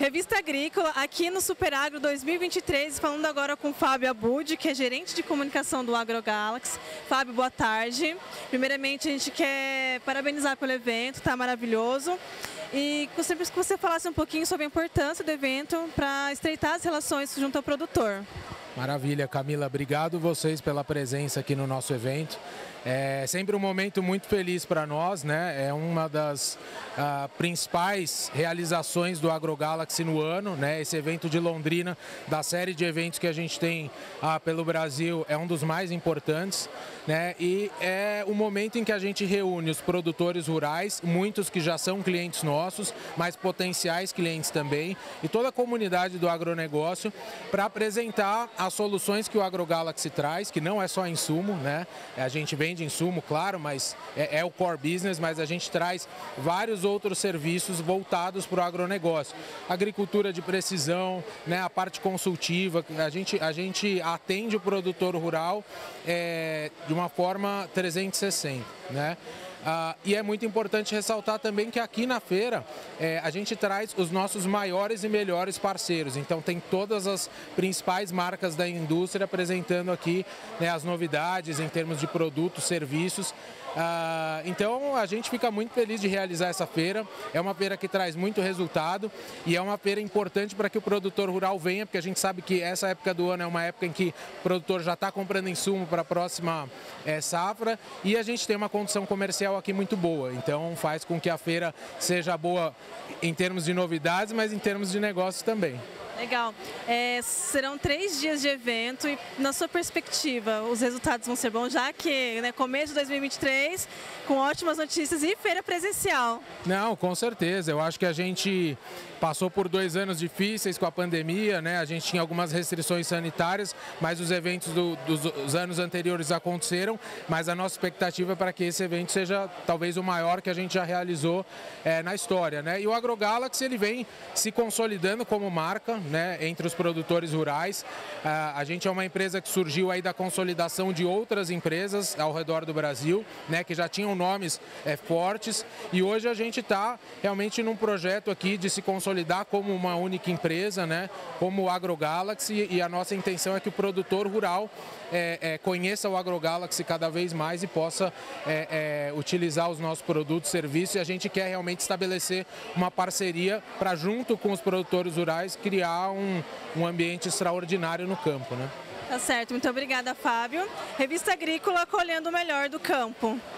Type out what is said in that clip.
Revista Agrícola, aqui no Super Agro 2023, falando agora com o Fábio Abud, que é gerente de comunicação do AgroGalaxy. Fábio, boa tarde. Primeiramente, a gente quer parabenizar pelo evento, está maravilhoso. E gostaria que você falasse um pouquinho sobre a importância do evento para estreitar as relações junto ao produtor. Maravilha, Camila. Obrigado vocês pela presença aqui no nosso evento. É sempre um momento muito feliz para nós, né? É uma das principais realizações do AgroGalaxy no ano, né? Esse evento de Londrina, da série de eventos que a gente tem pelo Brasil, é um dos mais importantes, né? E é o momento em que a gente reúne os produtores rurais, muitos que já são clientes nossos, mas potenciais clientes também, e toda a comunidade do agronegócio, para apresentar as soluções que o AgroGalaxy traz, que não é só insumo, né? A gente vende insumo, claro, mas é o core business, mas a gente traz vários outros serviços voltados para o agronegócio. Agricultura de precisão, né? A parte consultiva, a gente atende o produtor rural de uma forma 360, né? E é muito importante ressaltar também que aqui na feira a gente traz os nossos maiores e melhores parceiros. Então tem todas as principais marcas da indústria apresentando aqui, né, as novidades em termos de produtos, serviços. Então a gente fica muito feliz de realizar essa feira. É uma feira que traz muito resultado e é uma feira importante para que o produtor rural venha, porque a gente sabe que essa época do ano é uma época em que o produtor já está comprando insumo para a próxima safra, e a gente tem uma condição comercial aqui muito boa. Então faz com que a feira seja boa em termos de novidades, mas em termos de negócios também. Legal. Serão 3 dias de evento e, na sua perspectiva, os resultados vão ser bons, já que, né, começo de 2023, com ótimas notícias e feira presencial. Não, com certeza. Eu acho que a gente passou por 2 anos difíceis com a pandemia, né? A gente tinha algumas restrições sanitárias, mas os eventos dos anos anteriores aconteceram, mas a nossa expectativa é para que esse evento seja talvez o maior que a gente já realizou na história, né? E o AgroGalaxy, ele vem se consolidando como marca, né, entre os produtores rurais. A gente é uma empresa que surgiu aí da consolidação de outras empresas ao redor do Brasil, né, que já tinham nomes fortes, e hoje a gente está realmente num projeto aqui de se consolidar como uma única empresa, né, como o AgroGalaxy, e a nossa intenção é que o produtor rural conheça o AgroGalaxy cada vez mais e possa utilizar os nossos produtos, serviços, e a gente quer realmente estabelecer uma parceria para, junto com os produtores rurais, criar um ambiente extraordinário no campo, né? Tá certo, muito obrigada, Fábio. Revista Agrícola, colhendo o melhor do campo.